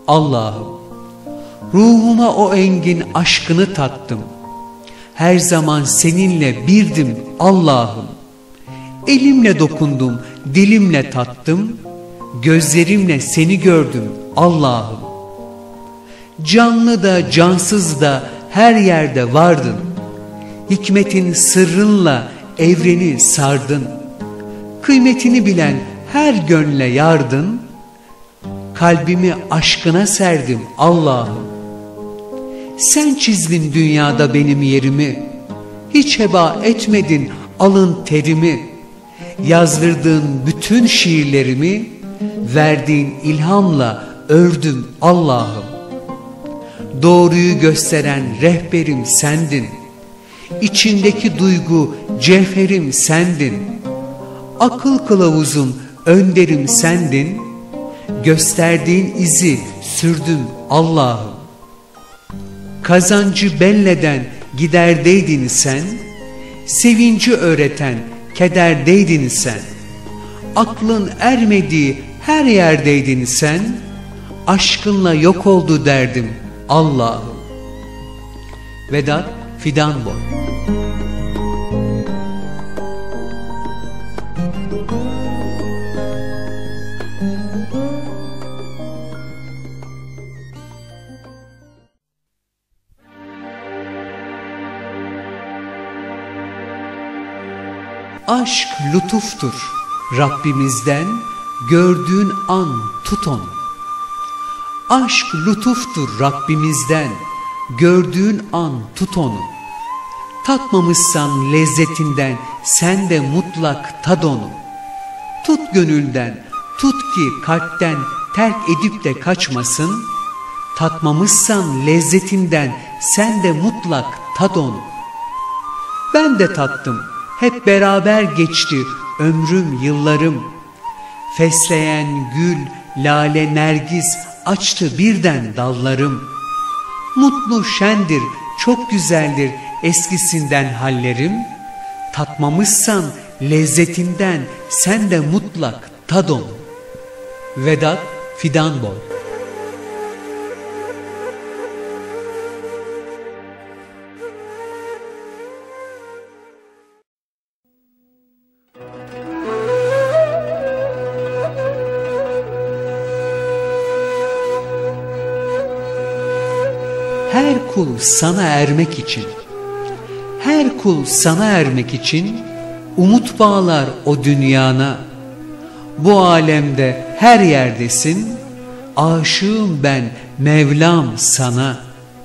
Allah'ım. Ruhuma o engin aşkını tattım. Her zaman seninle birdim Allah'ım. Elimle dokundum, dilimle tattım. Gözlerimle seni gördüm Allah'ım. Canlı da cansız da her yerde vardın. Hikmetin sırrınla evreni sardın. Kıymetini bilen her gönle yardın. Kalbimi aşkına serdim Allah'ım. Sen çizdin dünyada benim yerimi. Hiç heba etmedin alın terimi. Yazdırdığın bütün şiirlerimi verdiğin ilhamla ördüm Allah'ım. Doğruyu gösteren rehberim sendin. İçindeki duygu cevherim sendin. Akıl kılavuzum önderim sendin. Gösterdiğin izi sürdüm Allah'ım. Kazancı belleden giderdeydin sen. Sevinci öğreten kederdeydin sen. Aklın ermediği her yerdeydin sen. Aşkınla yok oldu derdim Allah'ım. Vedat Fidanboy. Aşk lütuftur Rabbimizden, gördüğün an tut onu. Aşk lütuftur Rabbimizden, gördüğün an tut onu. Tatmamışsan lezzetinden sen de mutlak tad onu. Tut gönülden, tut ki kalpten terk edip de kaçmasın. Tatmamışsan lezzetinden sen de mutlak tad onu. Ben de tattım, hep beraber geçti ömrüm yıllarım. Fesleğen gül, lale, nergiz açtı birden dallarım. Mutlu şendir, çok güzeldir eskisinden hallerim. Tatmamışsan lezzetinden sen de mutlak tad onu. Vedat Fidanboy. Her kul sana ermek için, her kul sana ermek için umut bağlar o dünyana. Bu alemde her yerdesin, aşığım ben Mevlam sana.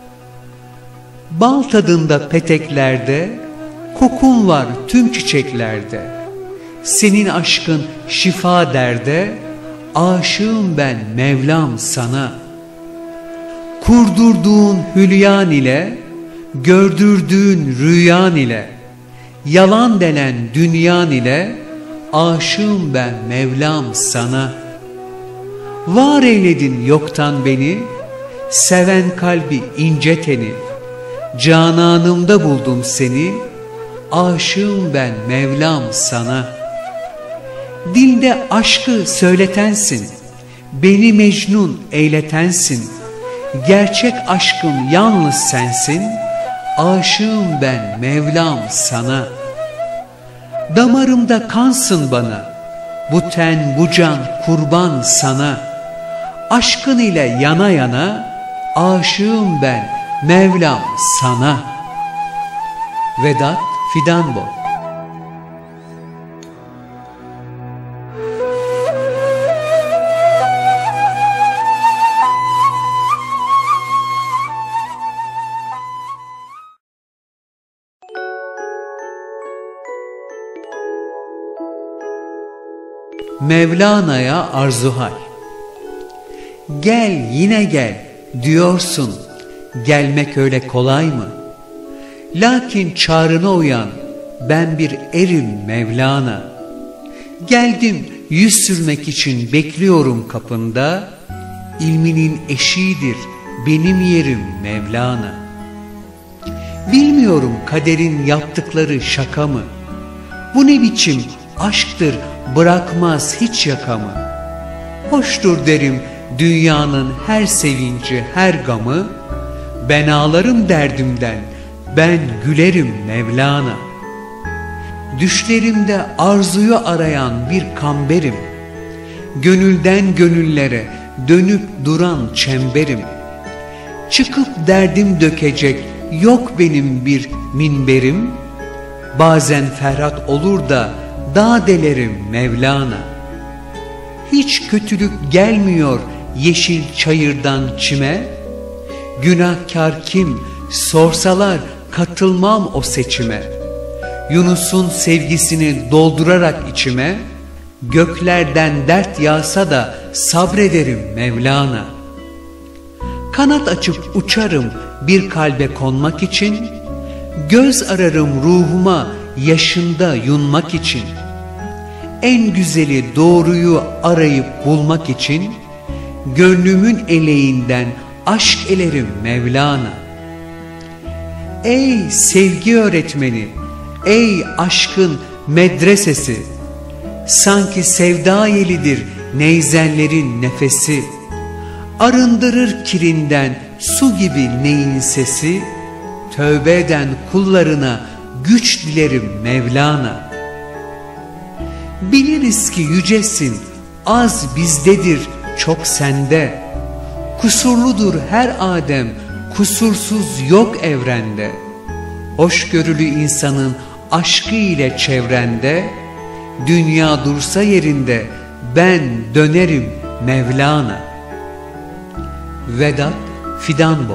Bal tadında peteklerde, kokun var tüm çiçeklerde. Senin aşkın şifa derde, aşığım ben Mevlam sana. Kurdurduğun hülyan ile, gördürdüğün rüyan ile, yalan denen dünyan ile, aşığım ben Mevlam sana. Var eyledin yoktan beni, seven kalbi ince teni. Cananımda buldum seni, aşığım ben Mevlam sana. Dilde aşkı söyletensin, beni mecnun eyletensin. Gerçek aşkım yalnız sensin, aşığım ben Mevlam sana. Damarımda kansın bana, bu ten bu can kurban sana. Aşkın ile yana yana, aşığım ben Mevlam sana. Vedat Fidanboy. Mevlana'ya arzuhal. Gel yine gel diyorsun, gelmek öyle kolay mı? Lakin çağrına uyan, ben bir erim Mevlana. Geldim yüz sürmek için bekliyorum kapında, ilminin eşiğidir benim yerim Mevlana. Bilmiyorum kaderin yaptıkları şaka mı? Bu ne biçim aşktır, bırakmaz hiç yakamı. Hoştur derim dünyanın her sevinci, her gamı, ben ağlarım derdimden, ben gülerim Mevlana. Düşlerimde arzuyu arayan bir kamberim, gönülden gönüllere dönüp duran çemberim. Çıkıp derdim dökecek yok benim bir minberim, bazen ferhat olur da dağ delerim Mevlana. Hiç kötülük gelmiyor yeşil çayırdan çime, günahkar kim sorsalar katılmam o seçime. Yunus'un sevgisini doldurarak içime, göklerden dert yağsa da sabrederim Mevlana. Kanat açıp uçarım bir kalbe konmak için, göz ararım ruhuma yaşında yunmak için. En güzeli doğruyu arayıp bulmak için, gönlümün eleğinden aşk elerim Mevlana. Ey sevgi öğretmeni, ey aşkın medresesi, sanki sevda yelidir neyzenlerin nefesi. Arındırır kirinden su gibi neyin sesi, tövbe eden kullarına güç dilerim Mevlana. Biliriz ki yücesin, az bizdedir, çok sende. Kusurludur her Adem, kusursuz yok evrende. Hoşgörülü insanın aşkı ile çevrende, dünya dursa yerinde ben dönerim Mevlana. Vedat Fidanboy.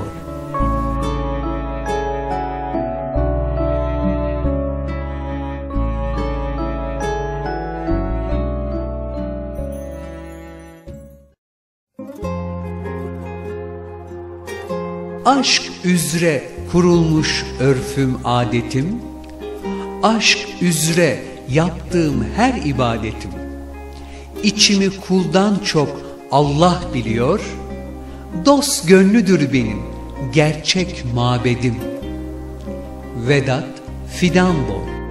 Aşk üzere kurulmuş örfüm adetim, aşk üzere yaptığım her ibadetim. İçimi kuldan çok Allah biliyor, dost gönlüdür benim gerçek mabedim. Vedat Fidanboy.